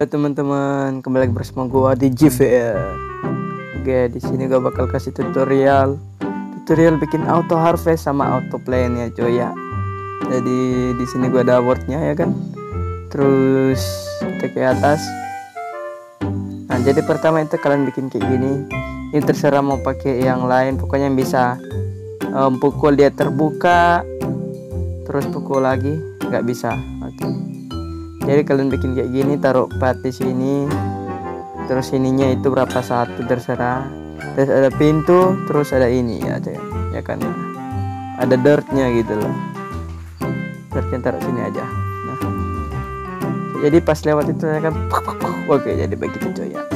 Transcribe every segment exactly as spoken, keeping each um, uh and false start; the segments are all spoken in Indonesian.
Halo teman-teman, kembali lagi bersama gua di G V R. Oke, di sini gua bakal kasih tutorial, tutorial bikin auto harvest sama auto plane ya coy ya. Jadi di sini gua ada wordnya ya kan. Terus kita ke atas. Nah, jadi pertama itu kalian bikin kayak gini. Ini terserah mau pakai yang lain, pokoknya yang bisa um, pukul dia terbuka, terus pukul lagi nggak bisa. Oke. Jadi kalian bikin kayak gini, taruh plat di sini, terus ininya itu berapa satu terserah, terus ada pintu, terus ada ini ya coy ya kan, ada dirtnya gitu loh, dirtnya taruh sini aja. Nah, jadi pas lewat itu ya kan, oke jadi begitu coy ya.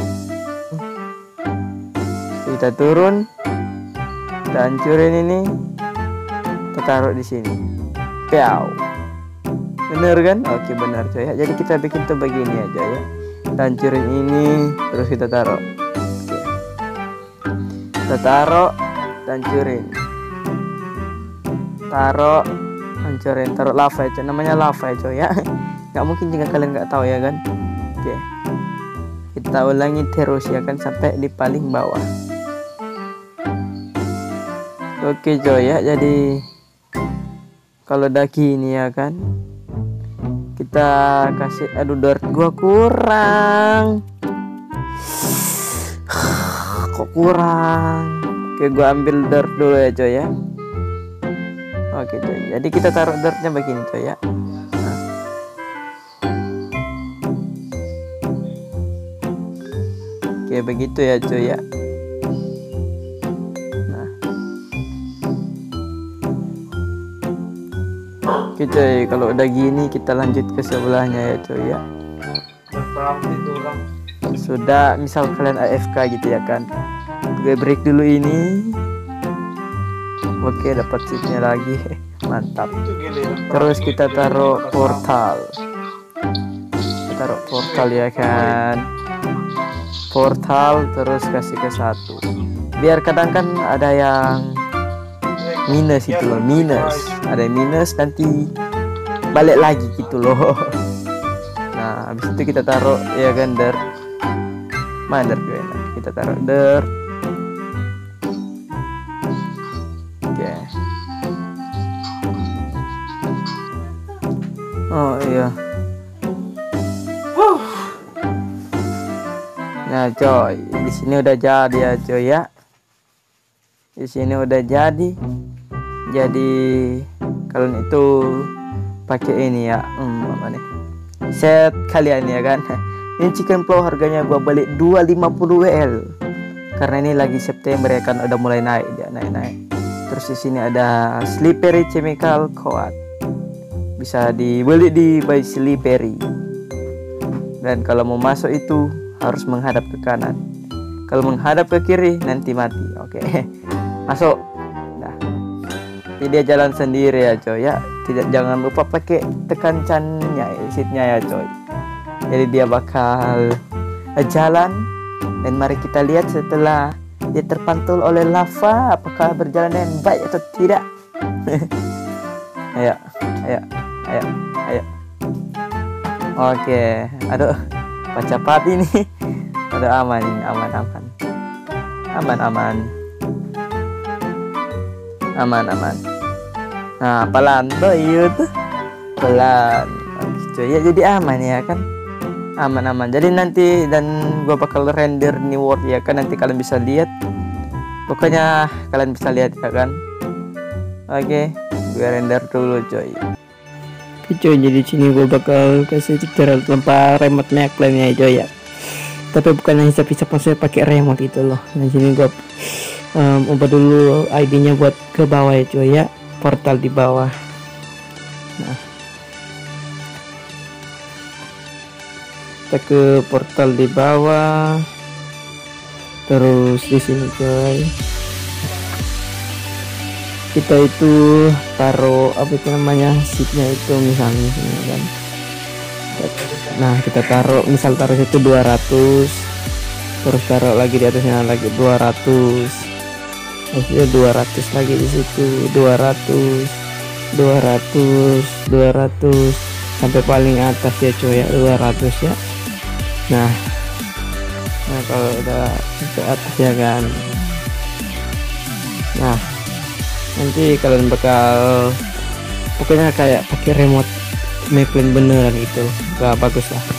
Kita turun, kita hancurin ini, kita taruh di sini, piau. Bener kan? Oke benar coy ya. Jadi kita bikin tuh begini aja ya. Kita hancurin ini, terus kita taruh. Oke. Kita taruh, kita hancurin. Taruh, hancurin, taruh lava ya coy. Namanya lava ya coy ya. Gak mungkin jika kalian nggak tahu ya kan. Oke. Kita ulangi terus ya kan sampai di paling bawah. Oke coy ya. Jadi kalau udah gini ya kan, kita kasih, aduh dirt gua kurang, kok kurang. Oke gua ambil dirt dulu ya coy ya. Oke coy, jadi kita taruh dirtnya begini coy ya. Nah. Oke begitu ya coy ya. Oke coy, kalau udah gini kita lanjut ke sebelahnya ya coy ya. Sudah, misal kalian A F K gitu ya kan, gue break dulu ini. Oke dapat seatnya lagi, mantap. Terus kita taruh portal, kita taruh portal ya kan, portal terus kasih ke satu, biar kadang kan ada yang minus itu loh, minus ada yang minus nanti balik lagi gitu loh. Nah habis itu kita taruh ya kan dirt, mana dirt gue, nah, kita taruh dirt. Oke okay. Oh iya. Nah coy, di sini udah jadi ya coy ya. Di sini udah jadi. Jadi kalian itu pakai ini ya, hmm, apa nih, set kalian ya kan. Ini chicken plow harganya gua beli dua ratus lima puluh W L karena ini lagi September ya kan, udah mulai naik dia naik-naik. Terus di sini ada slippery chemical coat, bisa dibeli di by slippery. Dan kalau mau masuk itu harus menghadap ke kanan, kalau menghadap ke kiri nanti mati. Oke masuk. Jadi dia jalan sendiri ya coy ya, tidak, jangan lupa pakai tekan cannya exitnya ya coy. Jadi dia bakal jalan, dan mari kita lihat setelah dia terpantul oleh lava apakah berjalan dengan baik atau tidak. Ayo ayo ayo ayo. Oke, aduh apa cepat ini. Aduh aman ini, aman aman aman aman aman aman. Nah pelan bayut, pelan gitu ya, jadi aman ya kan, aman aman. Jadi nanti dan gua bakal render new world ya kan, nanti kalian bisa lihat, pokoknya kalian bisa lihat ya kan. Oke gue render dulu coy. Oke coy, jadi sini gua bakal kasih tutorial tanpa remote McLaren ya coy ya, tapi bukan hanya bisa maksudnya pakai remote itu loh. Nah sini gua um, ubah dulu I D nya buat ke bawah ya coy ya, portal di bawah. Nah kita ke portal di bawah, terus di sini coy kita itu taruh apa itu namanya, seatnya itu misalnya sini kan. Nah kita taruh, misal taruh itu dua ratus, terus taruh lagi di atasnya lagi dua ratus, maksudnya dua ratus lagi di situ, dua ratus dua ratus dua ratus sampai paling atas ya coy ya, dua ratus ya. Nah, nah kalau udah sampai atas ya kan, nah nanti kalian bakal pokoknya kayak pakai remote Meplin beneran itu, gak bagus lah.